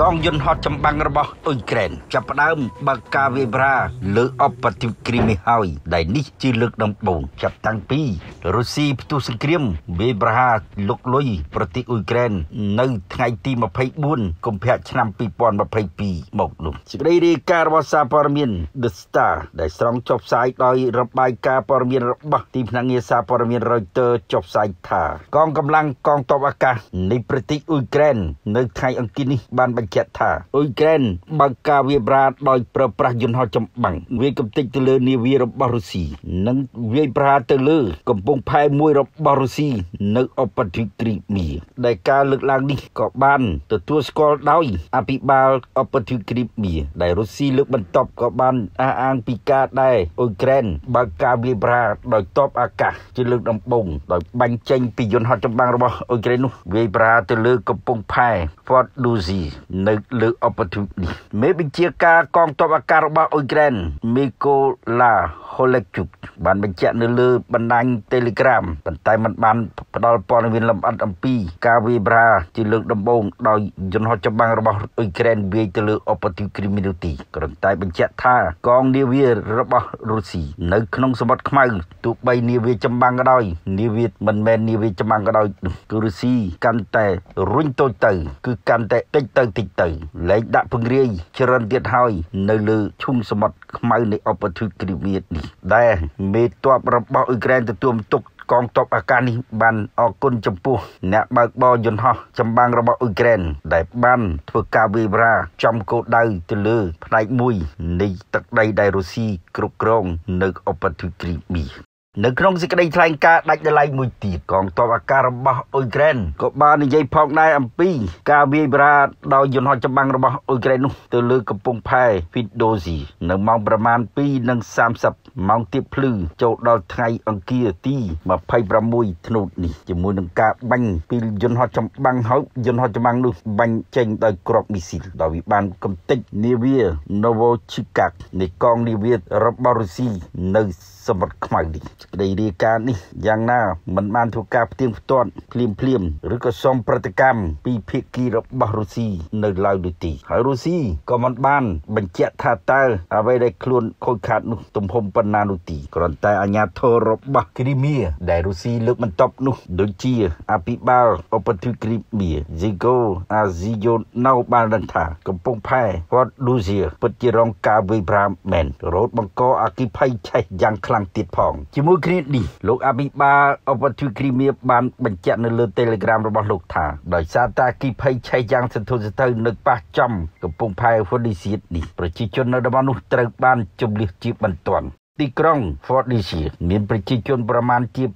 กองยนต์ฮอตจำบังระบอุยแกรนจับดามบักกาเวบราเลืออปฏิกริมิหอยได้นิจือเลือกดำบงจับตั้งปีรัสเซียพิทุสังเกตเวบราลุกลอยปฏิอุยแกรนในไงตีมาเพย์บุญกุมภาชนำปีปอนมาเพย์ปีหมกลุ่มสิ่งใดดีการวาสาปรมินเดสตาได้สองจบสายโดยระบายการปรมินระบทีมนังเงียสาปรมินรอยเตอร์จบสายท่ากองกำลังกองตบอากาศในปฏิอุยแกรนในไทยอังกฤษบานบัญญัติท่าอุยแกรนบังกาเวบราโดยประยุนหอจำบังเวกับติดเลือนิวีรบรุสีนังเวบราเตลือกำปงพายมวยรบรุสีนักอปฏิกริมีได้การเลือกลางนี้ก็บานตัวสกอลดอยอภิบาลอปฏิกริมีได้รุสีเลือกบรรทบก็บานอ้างปีกาได้อุยแกรนบังกาเวบราโดยตบอากาศจะเลือกดำบงโดยบัญเจงปียนหอจำบังรบอุยแกรนเวบราเตลือกำปงพายฟอร์ดดูซีนึกเลือกอปฏิกริเมื่อบิเชียกากองตบอากาศรบอุยแกรนมิโกลาโฮเลจุกบานบัญญัติเลือกบันไดเทเลกราฟปันไตมันบานปดอลปอนวินลำอัดอัมปีกาเวบราจะเลือกดำบงโดยยนหอจำบังรบอุยแกรนเวจะเลือกอปฏิกริมินุตีกระต่ายบัญญัติท่ากองเนวีรบรุสีนึกขนมสมบัติขมายตุใบเนวีจำบังก็ได้เนวีมันแมนเนวีจำบังก็ได้กุรุสีกันแต่รุ่นโตเตอคือกันแต่ติดเตอเลยดับพึงเรียเชรันเดียดหอยในเลือชุ่มสมบัติขมายในอปฏิกริมินีได้เมตัวระบอุยแกรนตัวตุกกองตบอาการนี้บันออกกุนจมพูเนะบักบอยนหอจำบังระบอุยแกรนได้บันทวกาเวบราจำโกได้ตะลือพนายมุยในตักใดได้รุสีกรุกรองในอปฏิกริมีในครองสิกได้ทายการดักได้มุยตีกองตบอาการระบอุยแกรนก็บานในใจพองได้อัมปีกาเวบราดอยนหอจำบังระบอุยแกรนตะลือกระปงไพ่ฟิดโดซีในมองประมาณปี30มองติพลือโจดอลไทยอังกีตีมาไพ่ประมุยธนุนี่จมูกนังกาบังปียนหอจำบังเขายนหอจำบังนู่บังเจงโดยกรอบมิสิลโดยวิบานกำติกเนเวียโนโวชิกักในกองเนเวียรับบรุสีในสมบัติขมายดีในดีการนี้อย่างน่ามันมานถูกการเตรียมต้นเพลียมหรือก็สมปฏิกรรมปีพิกีรับบรุสีในลาวดุตีหารุสีก็มันบ้านบัญเจท่าตาเอาไว้ได้คลุนโคขาดนุตุมพมปนานุตีกรอนแต่อัญญาโทรบะคริเมียได้รุสีเลือกมันตบนุโดยเจียอภิบาลอปฏิกริเมียซิโกอาซิโยนาบาลันทากำปงไพ่วอดดูเซียปฏิรองกาเวบรามแมนโรดบังกออากิไพใช้ยังคลังติดพองจมูกคลิปดีลูกอภิบาลอปฏิกริเมียบานบัญญัติในเลือเทเลกราฟរបស់លោកថាដោយសារតែគីភ័យឆៃយ៉ាងសន្ធោសន្ធៅនៅប៉ះចំកំពង់ផែហ្វូឌីសៀតនេះប្រជាជននៅតំបន់នោះត្រូវបានជម្លៀសជាបន្ទាន់ទីក្រុងហ្វូឌីសៀតមានប្រជាជនប្រមាណជា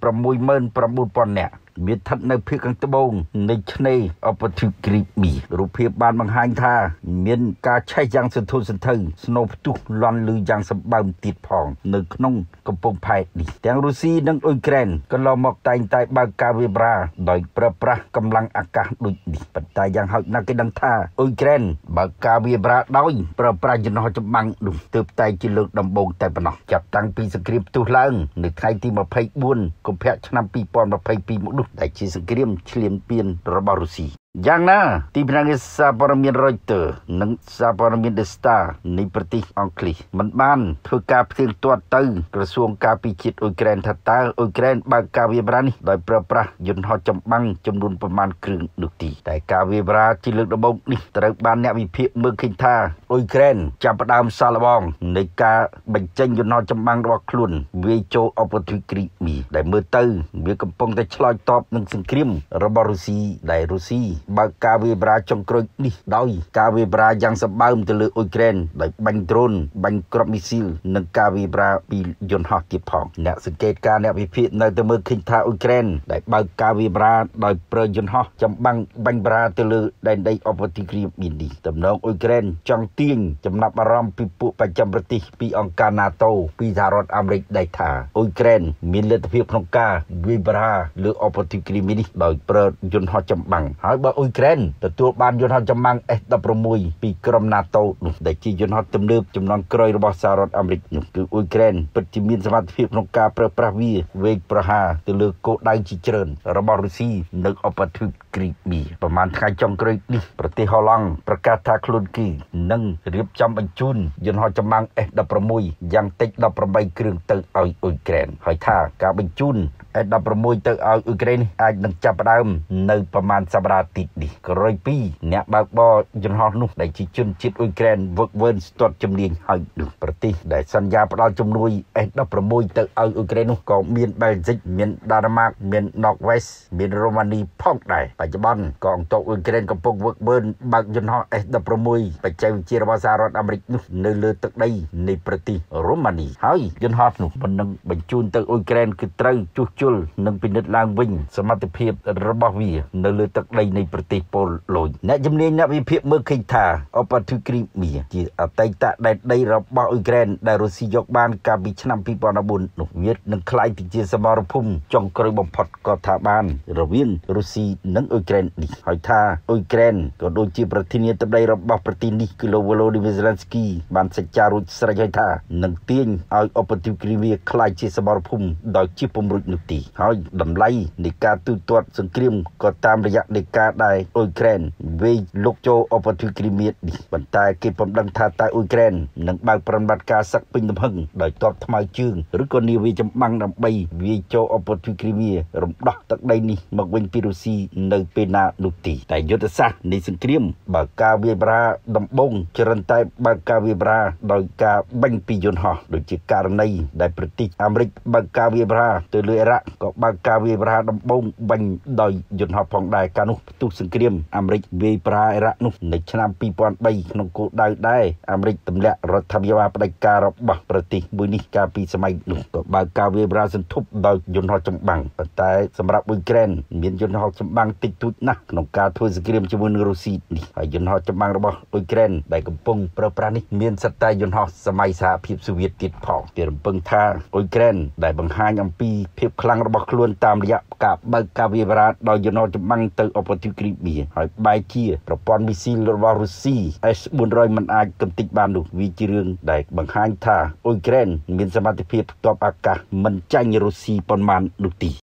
69000 នាក់មានស្ថិតនៅភាគខាងត្បូងនៃឆ្នេរអពធិក្រីមីរូបភាពបានបង្ហាញថាមានការឆេះយ៉ាងសន្ធោសន្ធៅស្នូផ្ទុះលន់លឺយ៉ាងសម្បើមទៀតផងនៅក្នុងកំពង់ផែនេះទាំងរុស្ស៊ីនិងអ៊ុយក្រែនកន្លងមកតែងតែបើកការវាយបរាដោយប្រើប្រាស់កម្លាំងអាកាសដូចនេះប៉ុន្តែយ៉ាងហោចណាស់គេដឹងថាអ៊ុយក្រែនបើកការវាយបរាដោយប្រើប្រាស់យន្តហោះចម្បាំងនោះទើបតែជាលើកដំបូងតែប៉ុណ្ណោះចាប់តាំងពីសង្គ្រាមផ្ទុះឡើងនៅថ្ងៃទី24កុម្ភៈឆ្នាំ2022មកនោះដែលជាសង្គ្រាមឈ្លានពានរបស់រុស្ស៊ីយ៉ាងណាទីភ្នាក់ងារសារព័ត៌មានរយទ័រនិងសារព័ត៌មានដេស្តានៃប្រទេសអង់គ្លេសមិនបានធ្វើការផ្ទៀងផ្ទាត់ទៅក្រសួងការពារជាតិអ៊ុយក្រែនថាតើអ៊ុយក្រែនបើកការវាយបរានេះដោយប្រើប្រាស់យន្តហោះចម្បាំងចំនួនប្រមាណគ្រឿងនោះទីតែការវាយបរាជាលើកដំបូងនេះត្រូវបានអ្នកវិភាគមើលឃើញថាអ៊ុយក្រែនចាប់ផ្ដើមសាកល្បងនៃការបញ្ចេញយន្តហោះចម្បាំងរបស់ខ្លួនវាយចូលអពធិក្រីមីដែលមើលទៅវាកំពុងតែឆ្លើយតបនឹងសង្គ្រាមរបស់រុស្ស៊ីដែលរុស្ស៊ីបើកការវាយបរាចុងក្រោយនេះដោយការវាយបរាយ៉ាងសម្បើមទៅលើអ៊ុយក្រែនដោយបាញ់ដ្រូនបាញ់គ្រាប់មីស៊ីលនិងការវាយបរាពីយន្តហោះទៀតផងអ្នកសង្កេតការអ្នកវិភាគនៅតែមើលឃើញថាអ៊ុយក្រែនដែលបើកការវាយបរាដោយប្រើយន្តហោះចម្បាំងបាញ់បរាទៅលើដែនដីអពធិក្រីមីនេះតំណងអ៊ុយក្រែនចង់ទាញចំណាប់អារម្មណ៍ពីពួកបច្ចាំប្រទេសពីអង្គការ NATO ពីសហរដ្ឋអាមេរិកដែលថាអ៊ុយក្រែនមានលទ្ធភាពក្នុងការវាយបរាលើអពធិក្រីមីនេះដោយប្រើយន្តហោះចម្បាំងហើយបើអ៊ុយក្រែនទទួលបានយន្តហោះចម្បាំង F-16 ពីក្រុម NATO នោះដែលជាយន្តហោះទំនើបចំនួនក្រោយរបស់សហរដ្ឋអាមេរិកនោះគឺអ៊ុយក្រែនពិតជាមានសមត្ថភាពក្នុងការប្រើប្រាស់វាវេកប្រហារទៅលើគោលដៅជាច្រើនរបស់រុស្ស៊ីនៅឧបទ្វីបគ្រីមៀប្រមាណថ្ងៃចុងក្រោយនេះប្រទេសហូឡង់ប្រកាសថាខ្លួនគេនឹងរៀបចំបញ្ជូនយន្តហោះចម្បាំង F-16 យ៉ាងតិច18គ្រឿងទៅឲ្យអ៊ុយក្រែនហើយថាការបញ្ជូនF-16 ទៅឲ្យអ៊ុយក្រែនអាចនឹងចាប់ផ្ដើមនៅប្រមាណសប្តាហ៍ទៀតនេះក្រោយពីអ្នកបើកបរយន្តហោះនោះដែលជាជនជាតិអ៊ុយក្រែនវឹកវើស្ទាត់ជំនាញហើយនោះប្រទេសដែលសន្យាផ្ដល់ជំនួយ F-16 ទៅឲ្យអ៊ុយក្រែននោះក៏មានបែលហ្សិកមានដាណឺម៉ាកមានណ័រវេសមានរ៉ូម៉ានីផងដែរបច្ចុប្បន្នកងទ័ពអ៊ុយក្រែនកំពុងវឹកវើបើកយន្តហោះ F-16 បច្ចេកវិទ្យារបស់សហរដ្ឋអាមេរិកនោះនៅលើទឹកដីនៃប្រទេសរ៉ូម៉ានីហើយយន្តហោះនោះមិននឹងបញ្ជូនទៅអ៊ុយក្រែនគឺត្រូវជួសជុលនិងពិនិត្យឡើងវិញសមត្ថភាពរបស់វានៅលើទឹកដីនៃប្រទេសប៉ូឡូញអ្នកជំនាញអ្នកវិភាគមើលឃើញថាឧបទ្វីបគ្រីមៀជាអតីតដែនដីរបស់អ៊ុយក្រែនដែលរុស្ស៊ីយកបានកាលពីឆ្នាំ2014នោះវានឹងក្លាយទៅជាសមរភូមិចុងក្រោយបំផុតក៏ថាបានរវាងរុស្ស៊ីនិងអ៊ុយក្រែននេះហើយថាអ៊ុយក្រែនក៏ដូចជាប្រធានាធិបតីរបស់ប្រទេសនេះគឺលោក Volodymyr Zelensky បានសេចក្ដីរួចស្រេចហើយថានឹងទាញឲ្យឧបទ្វីបគ្រីមៀក្លាយជាសមរភូមិដោយជាពំរុចនោះទីហើយតម្លៃនៃការទូទាត់សង្គ្រាមក៏តាមរយៈនៃការដែលអ៊ុយក្រែនវេលុកចូលឧបទ្វីបគ្រីមៀនេះប៉ុន្តែគេពុំដឹងថាតើអ៊ុយក្រែននឹងបើកប្រតិបត្តិការសឹកពេញទំហឹងដោយទ័ពថ្មើរជើងឬក៏នាវាចម្បាំងដើម្បីវាយចូលឧបទ្វីបគ្រីមៀរំដោះទឹកដីនេះមកវិញពីរុស្ស៊ីនៅពេលណានោះទីតែយុទ្ធសាស្ត្រនៃសង្គ្រាមបើកការវាយប្រហារដំបូងច្រើនតែបើកការវាយប្រហារដោយការបាញ់ពីយន្តហោះដូចជាករណីដែលប្រទេសអាមេរិកបើកការវាយប្រហារទៅលើអ៊ីរ៉ាក់ក៏បើកការវាយប្រហារដំបូងបាញ់ដោយយន្តហោះផងដែរកាលនោះផ្ទុះសង្គ្រាមអាមេរិកវាយប្រហារអ៊ីរ៉ាក់នោះនៅឆ្នាំ2003ក្នុងគោលដៅដែរអាមេរិកទម្លាក់រដ្ឋាភិបាលផ្ដាច់ការរបស់ប្រទេសមួយនេះកាលពីសម័យនោះក៏បើកការវាយប្រហារសន្ធប់ដោយយន្តហោះចម្បាំងប៉ុន្តែសម្រាប់អ៊ុយក្រែនមានយន្តហោះចម្បាំងតិចតួចណាស់ក្នុងការធ្វើសង្គ្រាមជាមួយនឹងរុស្ស៊ីនេះហើយយន្តហោះចម្បាំងរបស់អ៊ុយក្រែនដែលកំពុងប្រើប្រាស់នេះមានសិតតែយន្តហោះសម័យសហភាពសូវៀតទៀតផងគេរំពឹងថាអ៊ុយក្រែនដែលបង្ហាញអំពីភាពខ្លាំងរបស់ខ្លួនតាមរយៈការបើកការវាយប្រហារដោយយន្តហោះចម្បាំងទៅឧបទ្វីបគ្រីមៀហើយបែរជាប្រព័ន្ធមីស៊ីលរបស់រុស្ស៊ី S-400 មិនអាចកំទេចបាននោះវាជារឿងដែលបង្ហាញថាអ៊ុយក្រែនមានសមត្ថភាពទ័ពអាកាសមិនចាញ់រុស្ស៊ីប៉ុន្មាននោះទេ